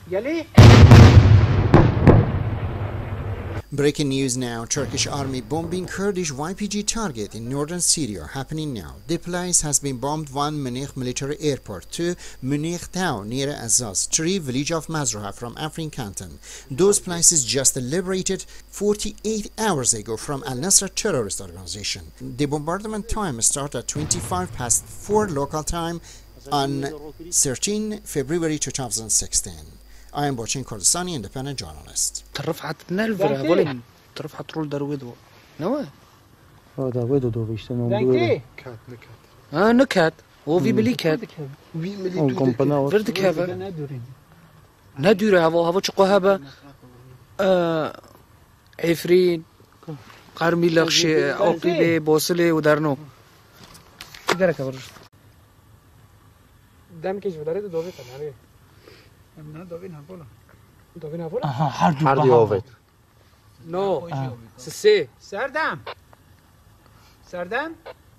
Breaking news now. Turkish army bombing Kurdish YPG target in northern Syria happening now. The place has been bombed. 1 Munich military airport, 2 Munich town near Azaz, 3 village of Mazruha from Afrin canton. Those places just liberated 48 hours ago from Al-Nusra terrorist organization. The bombardment time started at 25 past 4 local time on 13 February 2016. I am watching Kurdistani independent journalist. رفعت نلفرا ولن رفعت رول درويدو نوا هذا ويدو دو بيشتنو كات نكات وفي بليكات فرد كافا ندوري هوا چقو هبا عفرين قرمي لغشي عقيبه بوصله ودرنو درك برشت دم كيش بداري دوبي تناري نه دوبي نابولا دوبي نابولا هر دیووید نو سي سردم سردم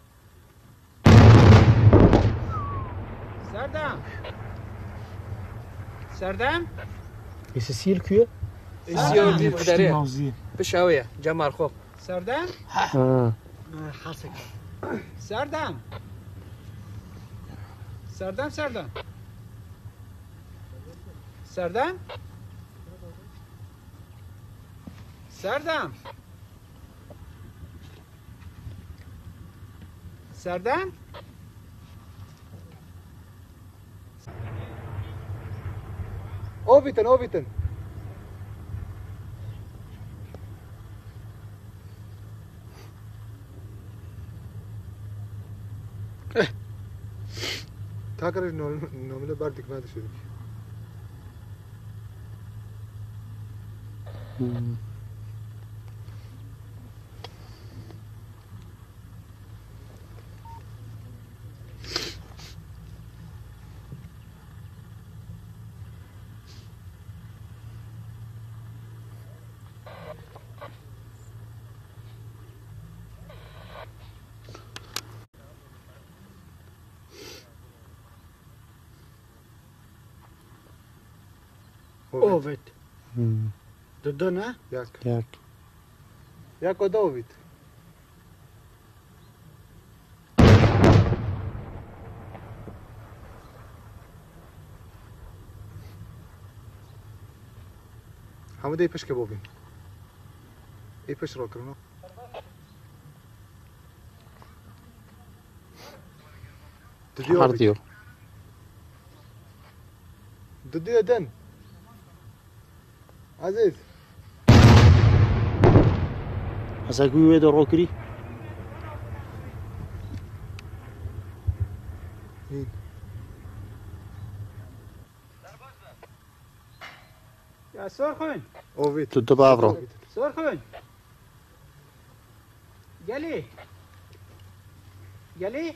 سردم سردم سیل کیه سیل دي بداري بشاويه جمال خوب سردم خاصك سردم سردم سردم سردم سردم سردم اوبيتن اوبيتن تاكر نومله باردك ما تشوف اوفيت ددنا ياك ودوفيت حمد ايش كبوبين ايش روكرنو هارديو ددي دن عزيز اساقوي ويدو روكري يا سورخون اوفيت تو بافرو سورخون يلي يلي